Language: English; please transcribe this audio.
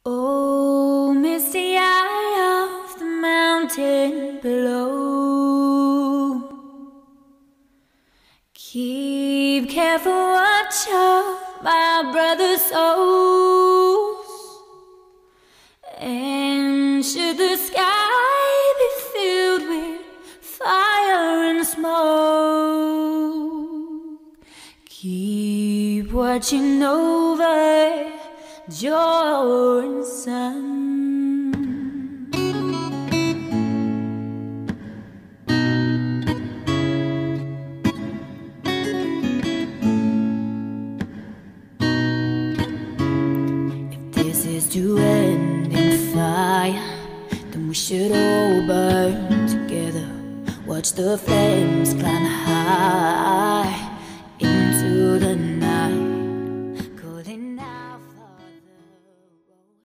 Oh, misty eye of the mountain below, keep careful watch of my brother's souls. And should the sky be filled with fire and smoke, keep watching over Jordan's son. If this is to end in fire, then we should all burn together. Watch the flames climb high.